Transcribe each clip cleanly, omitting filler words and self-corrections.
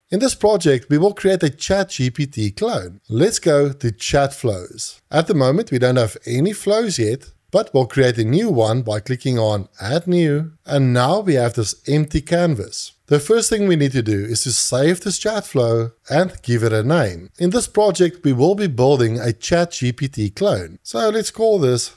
In this project, we will create a ChatGPT clone. Let's go to Chat Flows. At the moment, we don't have any flows yet, but we'll create a new one by clicking on Add New, and now we have this empty canvas. The first thing we need to do is to save this chat flow and give it a name. In this project, we will be building a ChatGPT clone. So let's call this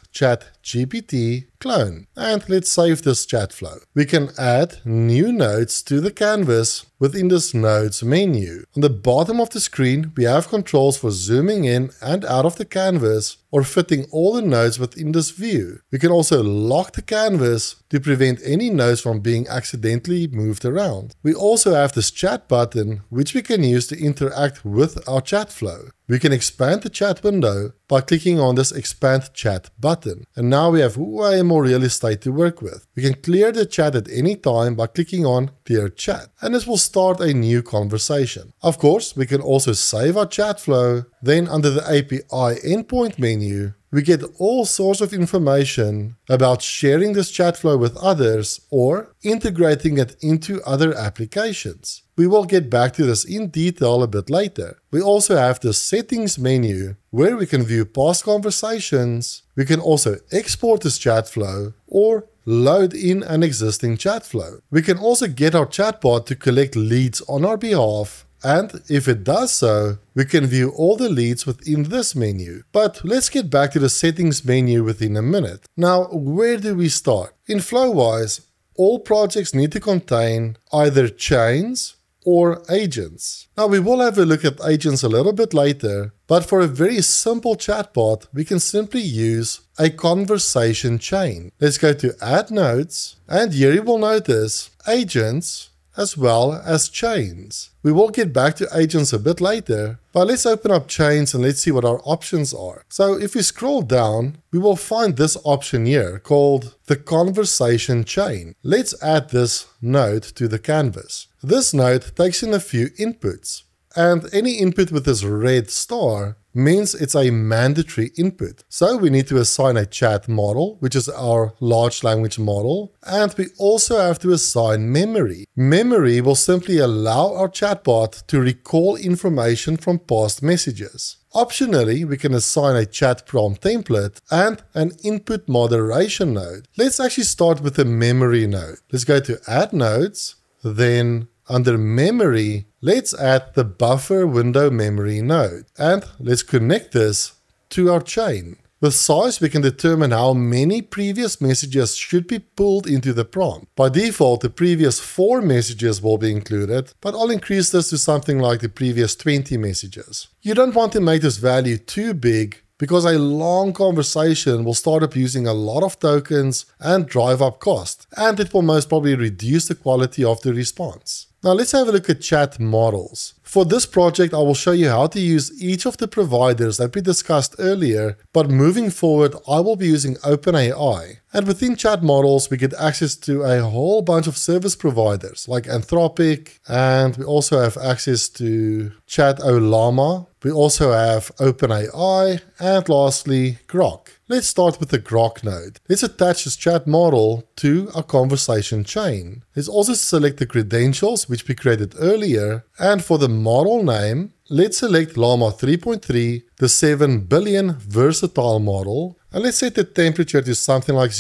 ChatGPT clone, and let's save this chat flow. We can add new nodes to the canvas within this nodes menu. On the bottom of the screen, we have controls for zooming in and out of the canvas or fitting all the nodes within this view. We can also lock the canvas to prevent any nodes from being accidentally moved around. We also have this chat button, which we can use to interact with our chat flow. We can expand the chat window by clicking on this expand chat button. And now we have way more real estate to work with. We can clear the chat at any time by clicking on clear chat. And this will start a new conversation. Of course, we can also save our chat flow. Then under the API endpoint menu, we get all sorts of information about sharing this chat flow with others or integrating it into other applications. We will get back to this in detail a bit later. We also have the settings menu where we can view past conversations. We can also export this chat flow or load in an existing chat flow. We can also get our chatbot to collect leads on our behalf. And if it does so, we can view all the leads within this menu. But let's get back to the settings menu within a minute. Now, where do we start? In Flowise, all projects need to contain either chains or agents. Now, we will have a look at agents a little bit later, but for a very simple chatbot, we can simply use a conversation chain. Let's go to Add Nodes, and here you will notice agents as well as chains. We will get back to agents a bit later, but let's open up chains and let's see what our options are. So if we scroll down, we will find this option here called the conversation chain. Let's add this node to the canvas. This node takes in a few inputs, and any input with this red star means it's a mandatory input. So we need to assign a chat model, which is our large language model, and we also have to assign memory. Memory will simply allow our chatbot to recall information from past messages. Optionally, we can assign a chat prompt template and an input moderation node. Let's actually start with the memory node. Let's go to Add Nodes, then under Memory, let's add the buffer window memory node, and let's connect this to our chain. With size, we can determine how many previous messages should be pulled into the prompt. By default, the previous 4 messages will be included, but I'll increase this to something like the previous 20 messages. You don't want to make this value too big, because a long conversation will start up using a lot of tokens and drive up cost, and it will most probably reduce the quality of the response. Now let's have a look at chat models. For this project, I will show you how to use each of the providers that we discussed earlier, but moving forward, I will be using OpenAI. And within chat models, we get access to a whole bunch of service providers like Anthropic, and we also have access to Chat-O-Llama. We also have OpenAI, and lastly, Grok. Let's start with the Grok node. Let's attach this chat model to our conversation chain. Let's also select the credentials which we created earlier, and for the model name, let's select Llama 3.3, the 7 billion versatile model, and let's set the temperature to something like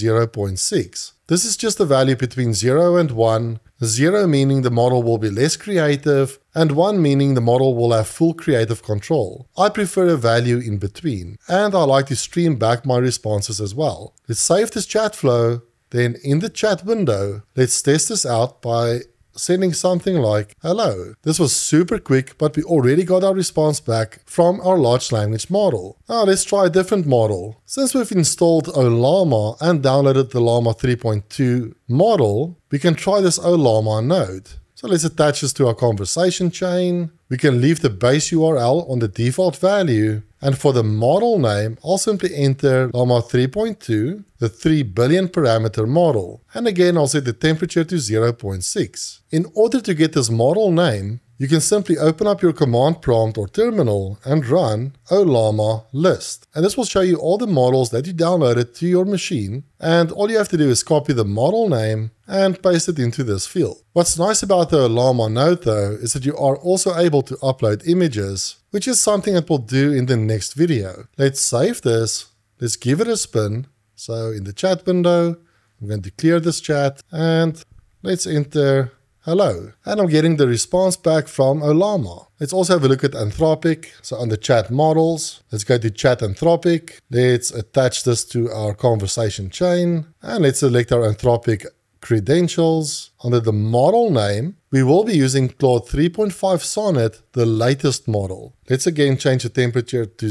0.6. This is just a value between 0 and 1, 0 meaning the model will be less creative, and 1 meaning the model will have full creative control. I prefer a value in between, and I like to stream back my responses as well. Let's save this chat flow, then in the chat window, let's test this out by sending something like hello. This was super quick, but we already got our response back from our large language model. Now let's try a different model. Since we've installed Ollama and downloaded the Llama 3.2 model, we can try this Ollama node. So let's attach this to our conversation chain. We can leave the base URL on the default value. And for the model name, I'll simply enter Llama 3.2, the 3 billion parameter model. And again, I'll set the temperature to 0.6. In order to get this model name, you can simply open up your command prompt or terminal and run ollama list. And this will show you all the models that you downloaded to your machine, and all you have to do is copy the model name and paste it into this field. What's nice about the Ollama node though is that you are also able to upload images, which is something that we'll do in the next video. Let's save this, let's give it a spin. So in the chat window, I'm going to clear this chat and let's enter hello. And I'm getting the response back from Ollama. Let's also have a look at Anthropic. So on the chat models, let's go to chat Anthropic. Let's attach this to our conversation chain and let's select our Anthropic credentials. Under the model name, we will be using Claude 3.5 Sonnet, the latest model. Let's again change the temperature to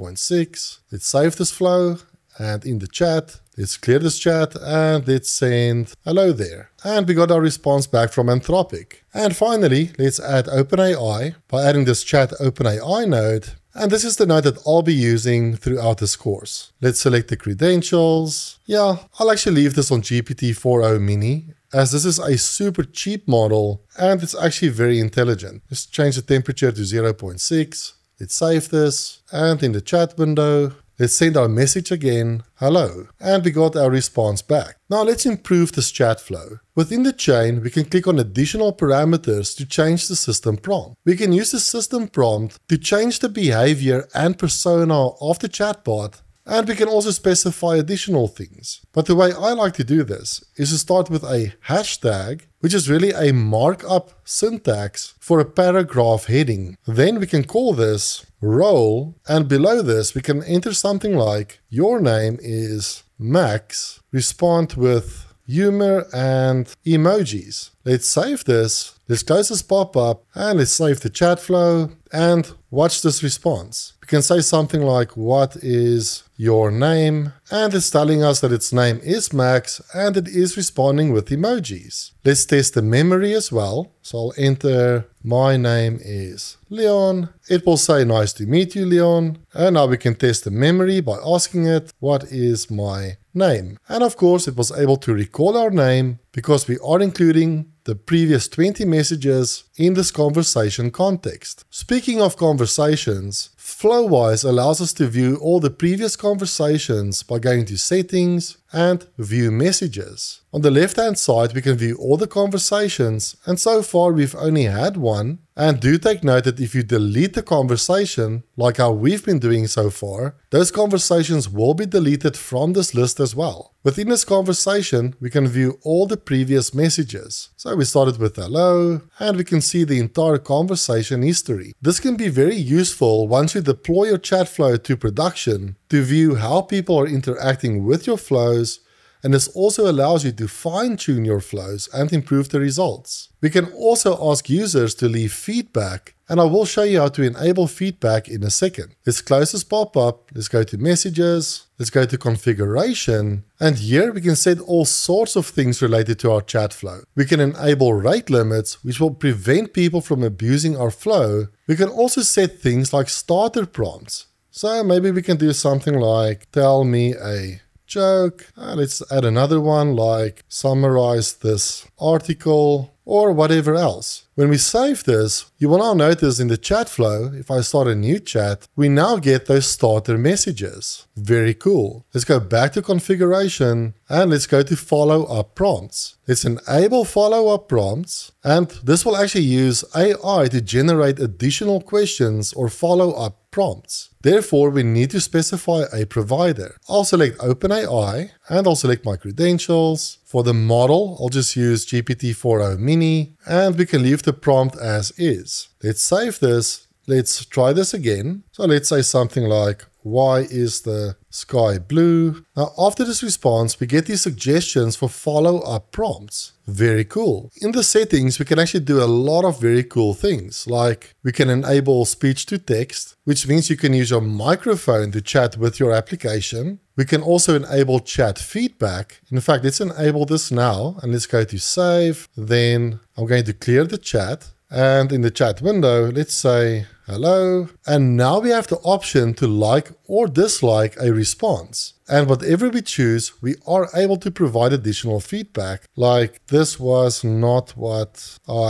0.6. Let's save this flow. And in the chat, let's clear this chat and let's send hello there. And we got our response back from Anthropic. And finally, let's add OpenAI by adding this chat OpenAI node. And this is the node that I'll be using throughout this course. Let's select the credentials. Yeah, I'll actually leave this on GPT-4o Mini, as this is a super cheap model and it's actually very intelligent. Let's change the temperature to 0.6. Let's save this. And in the chat window, let's send our message again, hello, and we got our response back. Now let's improve this chat flow. Within the chain, we can click on additional parameters to change the system prompt. We can use the system prompt to change the behavior and persona of the chatbot, and we can also specify additional things. But the way I like to do this is to start with a hashtag, which is really a markup syntax for a paragraph heading. Then we can call this role, and below this we can enter something like your name is Max, respond with humor and emojis. Let's save this, let's close this pop-up and let's save the chat flow and watch this response. We can say something like what is your name, and it's telling us that its name is Max and it is responding with emojis. Let's test the memory as well. So I'll enter my name is Leon. It will say nice to meet you, Leon. And now we can test the memory by asking it what is my name. And of course it was able to recall our name because we are including the previous 20 messages in this conversation context. Speaking of conversations, Flowwise allows us to view all the previous conversations by going to settings and view messages. On the left hand side we can view all the conversations, and so far we've only had one. And do take note that if you delete the conversation, like how we've been doing so far, those conversations will be deleted from this list as well. Within this conversation, we can view all the previous messages. So we started with hello, and we can see the entire conversation history. This can be very useful once you deploy your chat flow to production to view how people are interacting with your flows, and this also allows you to fine-tune your flows and improve the results. We can also ask users to leave feedback, and I will show you how to enable feedback in a second. Let's close this pop-up, let's go to messages, let's go to configuration, and here we can set all sorts of things related to our chat flow. We can enable rate limits, which will prevent people from abusing our flow. We can also set things like starter prompts. So maybe we can do something like tell me a joke. Let's add another one like summarize this article or whatever else. When we save this, you will now notice in the chat flow, if I start a new chat, we now get those starter messages. Very cool. Let's go back to configuration and let's go to follow-up prompts. Let's enable follow-up prompts, and this will actually use AI to generate additional questions or follow-up prompts. Therefore, we need to specify a provider. I'll select OpenAI and I'll select my credentials. For the model, I'll just use GPT-4o Mini, and we can leave the prompt as is. Let's save this. Let's try this again. So let's say something like, why is the sky blue? Now, after this response, we get these suggestions for follow-up prompts. Very cool. In the settings, we can actually do a lot of very cool things, like we can enable speech to text, which means you can use your microphone to chat with your application. We can also enable chat feedback. In fact, let's enable this now, and let's go to save. Then I'm going to clear the chat. And in the chat window, let's say hello. And now we have the option to like or dislike a response. And whatever we choose, we are able to provide additional feedback, like this was not what I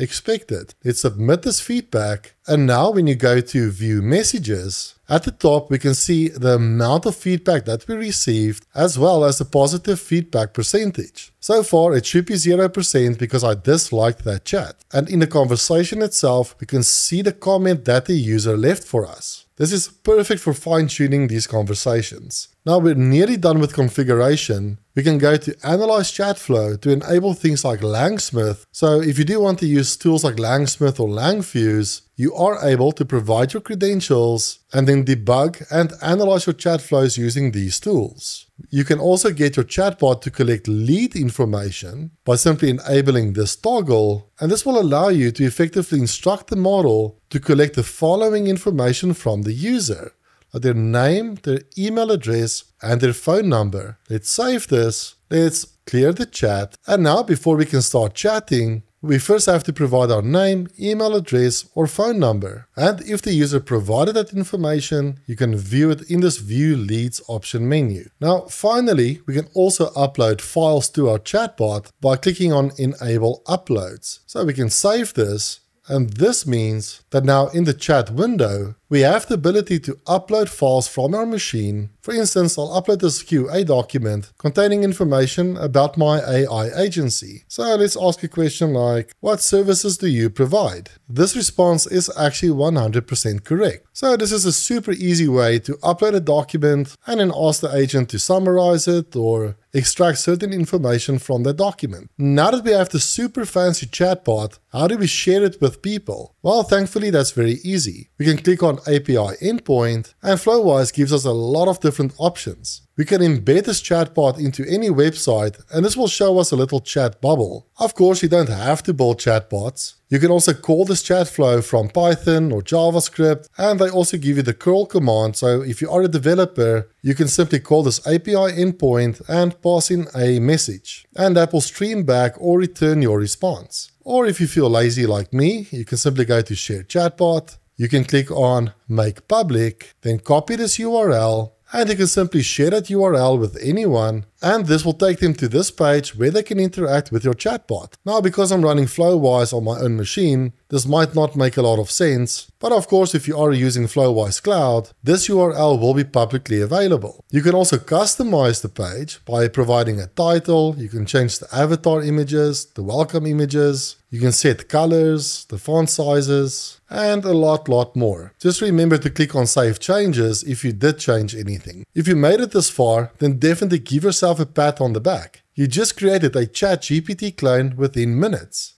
expected. Let's submit this feedback. And now when you go to view messages, at the top we can see the amount of feedback that we received as well as the positive feedback percentage. So far it should be 0% because I disliked that chat. And in the conversation itself we can see the comment that the user left for us. This is perfect for fine-tuning these conversations. Now we're nearly done with configuration. We can go to Analyze Chat Flow to enable things like Langsmith. So if you do want to use tools like Langsmith or Langfuse, you are able to provide your credentials and then debug and analyze your chat flows using these tools. You can also get your chatbot to collect lead information by simply enabling this toggle, and this will allow you to effectively instruct the model to collect the following information from the user: their name, their email address, and their phone number. Let's save this. Let's clear the chat. And now before we can start chatting, we first have to provide our name, email address, or phone number. And if the user provided that information, you can view it in this View Leads option menu. Now, finally, we can also upload files to our chatbot by clicking on Enable Uploads. So we can save this. And this means that now in the chat window, we have the ability to upload files from our machine. For instance, I'll upload this QA document containing information about my AI agency. So let's ask a question like, what services do you provide? This response is actually 100% correct. So this is a super easy way to upload a document and then ask the agent to summarize it or extract certain information from the document. Now that we have the super fancy chatbot, how do we share it with people? Well, thankfully that's very easy. We can click on API endpoint, and Flowise gives us a lot of different options. We can embed this chatbot into any website, and this will show us a little chat bubble. Of course, you don't have to build chatbots. You can also call this chat flow from Python or JavaScript, and they also give you the curl command, so if you are a developer, you can simply call this API endpoint and pass in a message, and that will stream back or return your response. Or if you feel lazy like me, you can simply go to Share Chatbot, you can click on Make Public, then copy this URL, and you can simply share that URL with anyone, and this will take them to this page where they can interact with your chatbot. Now, because I'm running Flowise on my own machine, this might not make a lot of sense, but of course if you are using Flowise Cloud, this URL will be publicly available. You can also customize the page by providing a title, you can change the avatar images, the welcome images, you can set colors, the font sizes, and a lot more. Just remember to click on Save Changes if you did change anything. If you made it this far, then definitely give yourself a pat on the back. You just created a ChatGPT clone within minutes.